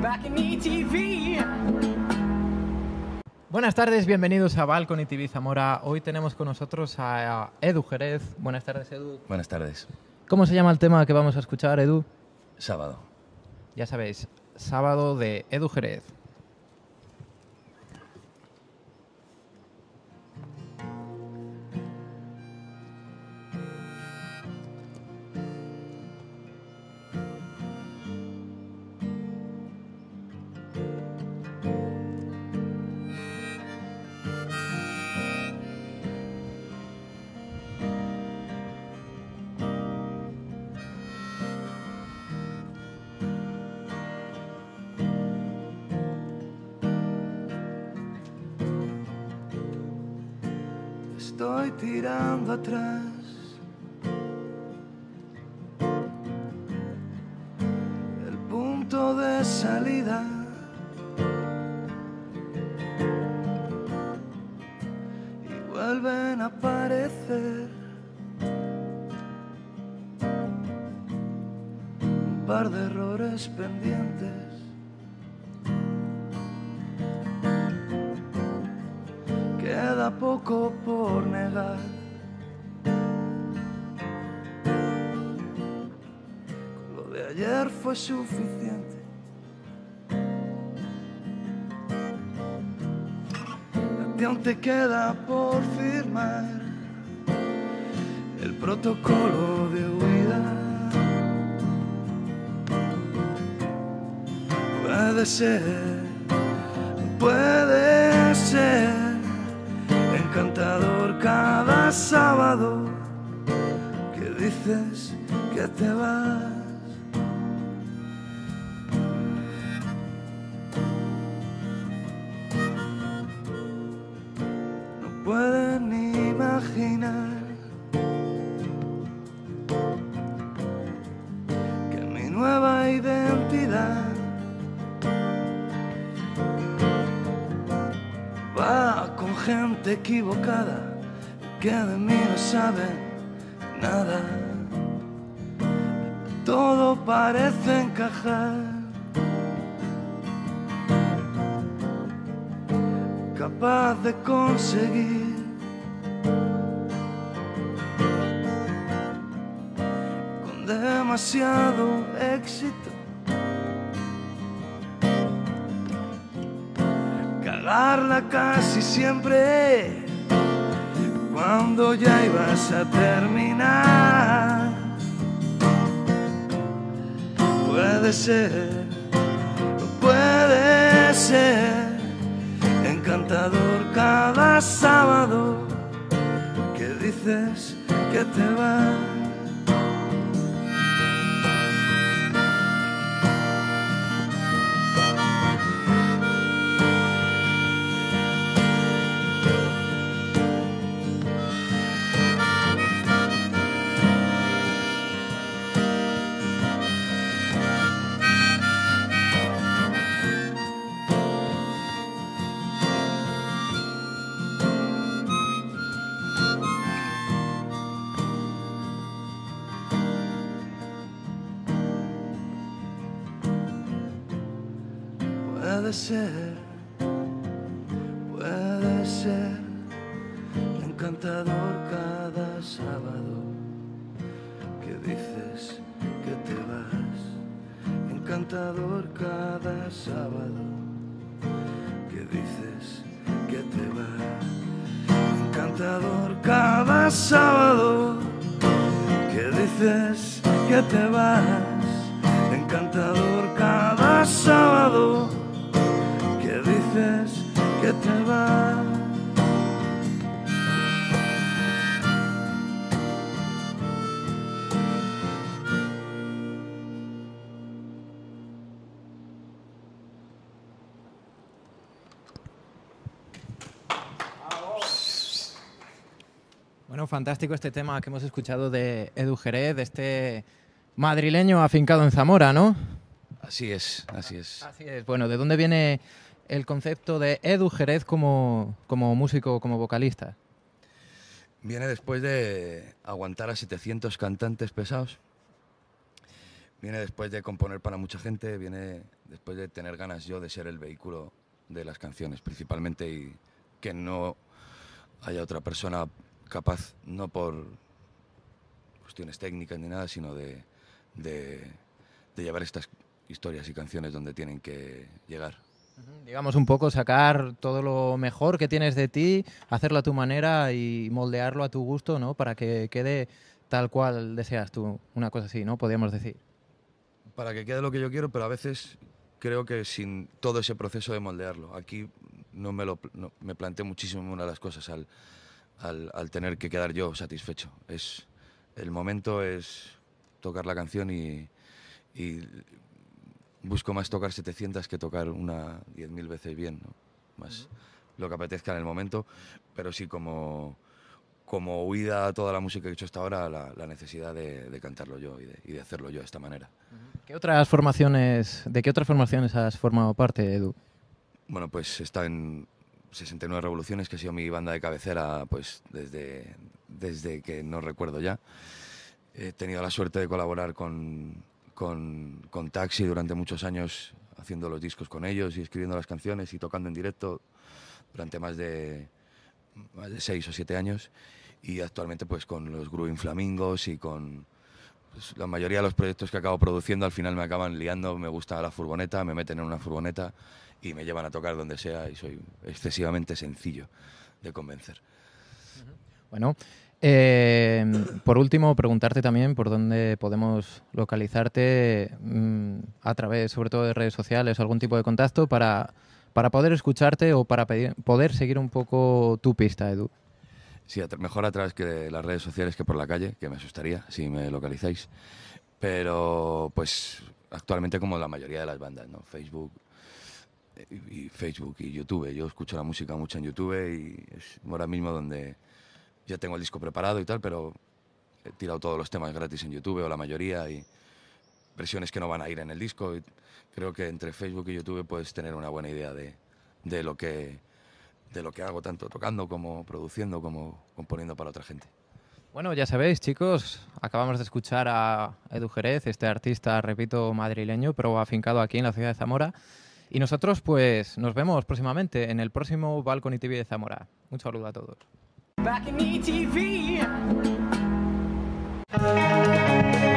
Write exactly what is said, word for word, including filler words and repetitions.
Buenas tardes, bienvenidos a Balcony T V Zamora. Hoy tenemos con nosotros a Edu Jerez. Buenas tardes, Edu. Buenas tardes. ¿Cómo se llama el tema que vamos a escuchar, Edu? Sábado. Ya sabéis, Sábado de Edu Jerez. Estoy tirando atrás, el punto de salida, y vuelven a aparecer un par de errores pendientes. Queda poco por negar. Con lo de ayer fue suficiente. A ti aún te queda por firmar el protocolo de huida. Puede ser, puede ser encantador cada sábado que dices que te vas. No pueden ni imaginar que mi nueva identidad va con gente equivocada que de mí no saben nada. Todo parece encajar, capaz de conseguir con demasiado éxito cagarla casi siempre cuando ya ibas a terminar. Puede ser, puede ser encantador cada sábado que dices que te vas. Puede ser, puede ser encantador cada sábado que dices que te vas. Encantador cada sábado que dices que te vas. Encantador cada sábado que dices que te vas. Encantador cada sábado que dices que te vas. Bueno, fantástico este tema que hemos escuchado de Edu Jerez, de este madrileño afincado en Zamora, ¿no? Así es, así es. Así es. Bueno, ¿de dónde viene el concepto de Edu Jerez como, como músico, como vocalista? Viene después de aguantar a setecientos cantantes pesados. viene después de componer para mucha gente, viene después de tener ganas yo de ser el vehículo de las canciones principalmente y que no haya otra persona capaz, no por cuestiones técnicas ni nada, sino de, de, de llevar estas historias y canciones donde tienen que llegar. Digamos un poco sacar todo lo mejor que tienes de ti, hacerlo a tu manera y moldearlo a tu gusto, ¿no? Para que quede tal cual deseas tú, una cosa así, ¿no? Podríamos decir. Para que quede lo que yo quiero, pero a veces creo que sin todo ese proceso de moldearlo. Aquí no me, lo, no, me planteo muchísimo una de las cosas al, al, al tener que quedar yo satisfecho. Es, el momento es tocar la canción y, y busco más tocar setecientas que tocar una diez mil veces bien, ¿no? Más uh-huh. lo que apetezca en el momento, pero sí como, como huida a toda la música que he hecho hasta ahora, la, la necesidad de, de cantarlo yo y de, y de hacerlo yo de esta manera. ¿Qué otras formaciones, ¿De qué otras formaciones has formado parte, Edu? Bueno, pues he estado en sesenta y nueve Revoluciones, que ha sido mi banda de cabecera pues desde, desde que no recuerdo ya. He tenido la suerte de colaborar con, con, con Taxi durante muchos años, haciendo los discos con ellos y escribiendo las canciones y tocando en directo durante más de, más de seis o siete años. Y actualmente pues con los Grooving Flamingos y con pues, la mayoría de los proyectos que acabo produciendo al final me acaban liando. Me gusta la furgoneta, me meten en una furgoneta y me llevan a tocar donde sea y soy excesivamente sencillo de convencer. Bueno, eh, por último, preguntarte también por dónde podemos localizarte mmm, a través, sobre todo, de redes sociales o algún tipo de contacto para, para poder escucharte o para pedir, poder seguir un poco tu pista, Edu. Sí, mejor a través que de las redes sociales que por la calle, que me asustaría si me localizáis. Pero, pues, actualmente como la mayoría de las bandas, ¿no? Facebook y, y Facebook y YouTube. Yo escucho la música mucho en YouTube y es ahora mismo donde ya tengo el disco preparado y tal, pero he tirado todos los temas gratis en YouTube o la mayoría y versiones que no van a ir en el disco. Y creo que entre Facebook y YouTube puedes tener una buena idea de, de lo que... de lo que hago, tanto tocando como produciendo, como componiendo para otra gente. Bueno, ya sabéis, chicos, acabamos de escuchar a Edu Jerez, este artista, repito, madrileño, pero afincado aquí en la ciudad de Zamora. Y nosotros, pues, nos vemos próximamente en el próximo Balcony T V de Zamora. Un saludo a todos. Balcony T V.